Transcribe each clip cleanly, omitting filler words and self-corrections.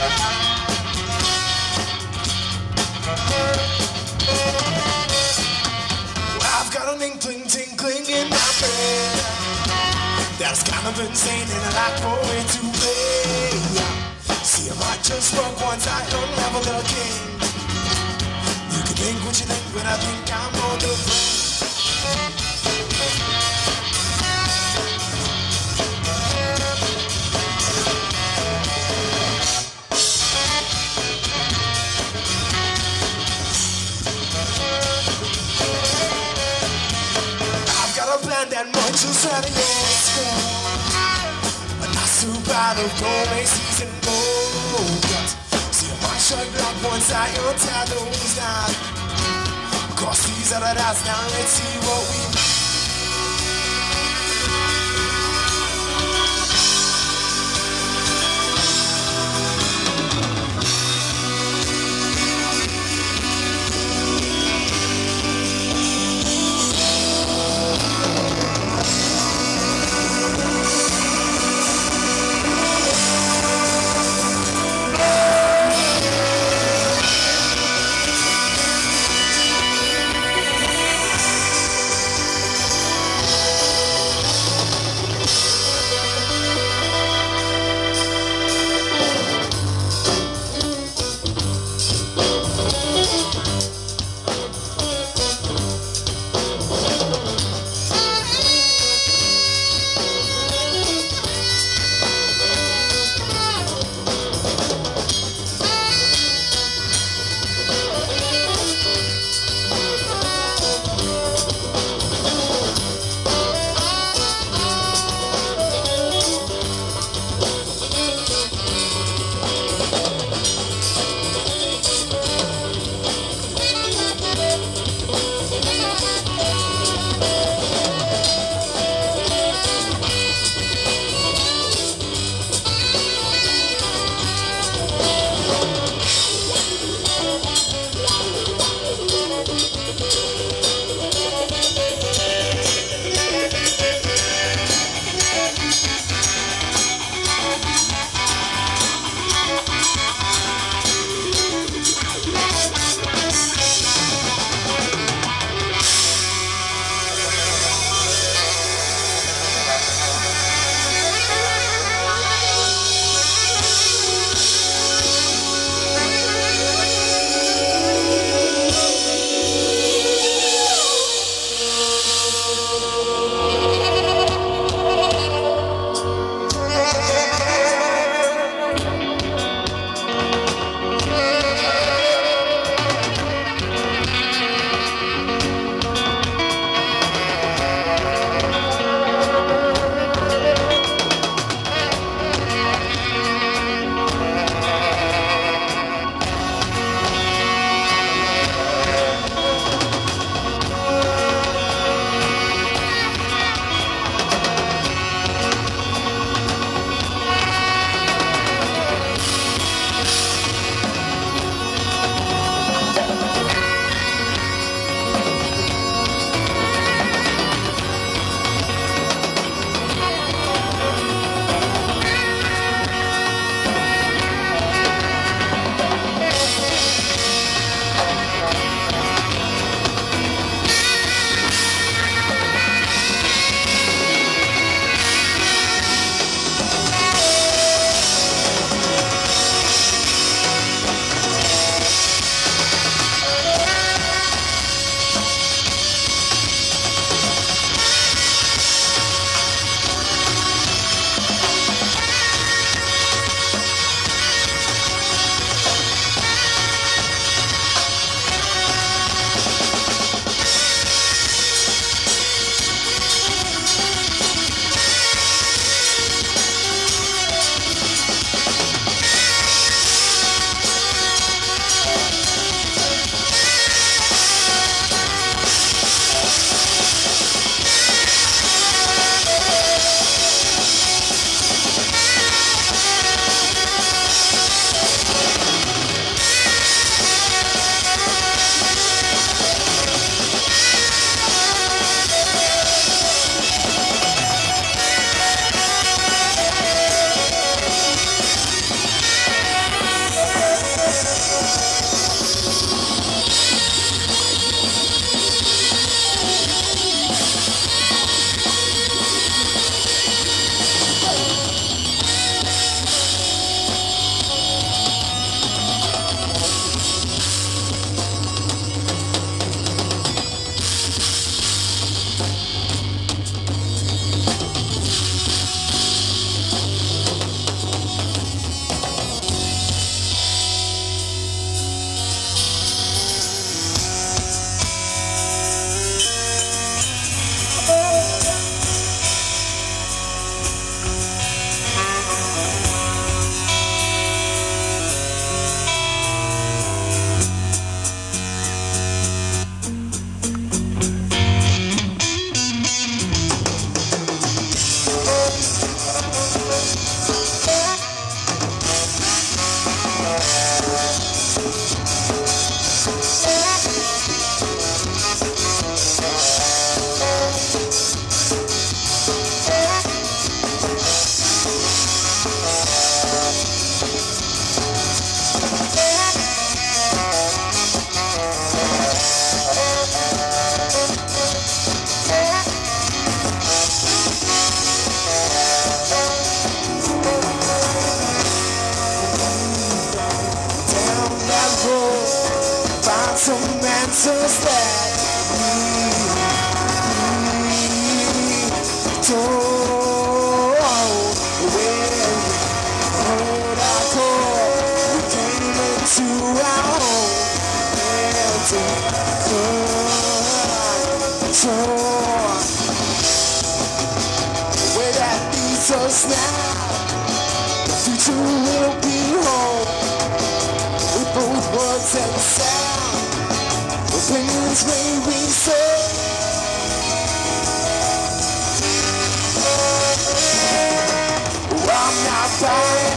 I've got an inkling, tinkling in my brain that's kind of insane and I like for it to play. See, I might just work once I unravel the game. You can think what you think, but I think I'm on the brain. That much is out of your skull. A nice soup out of gold, Macy's and gold. See a man shut block once I untie those down. Cross these other dots, now let's see what we got some answers that we don't. When we heard our call, we came into our home and took control. Where that leads us now, the future will be home. With both words and sound, opinions may we say. I'm not buying.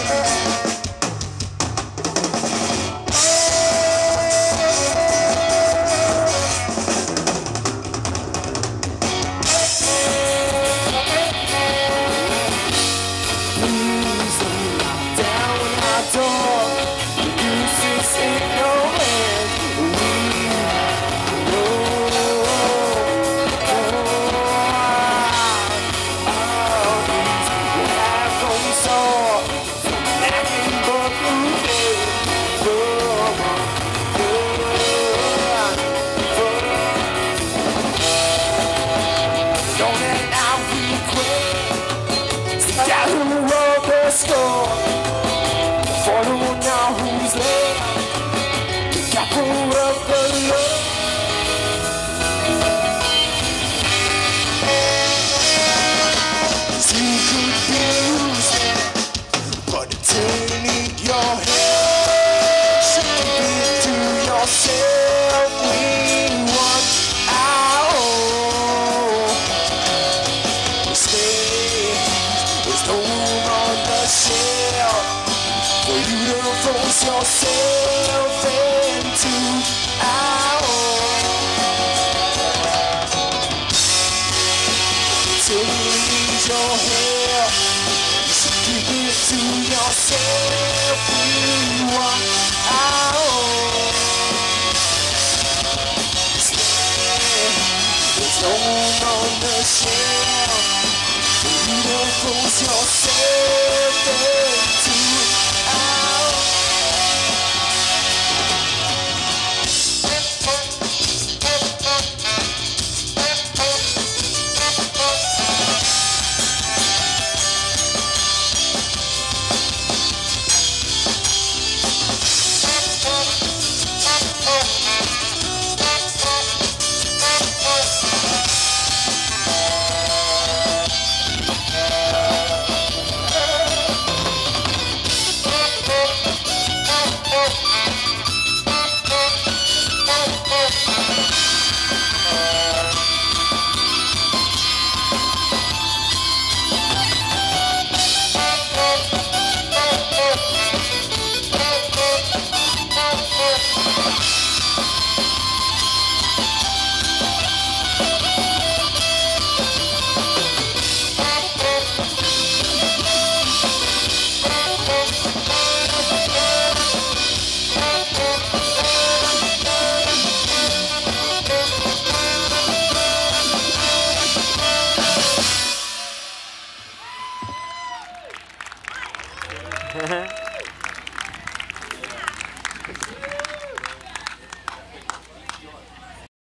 Please don't knock down our door. The goose is in your hand. We know. For the one now who's left, the capital of the love. You could be used, but it ain't your head. So keep it to yourself. We want our own. There's no room on the shelf for you to force yourself into our own. Till you lose your help, you should give it to yourself.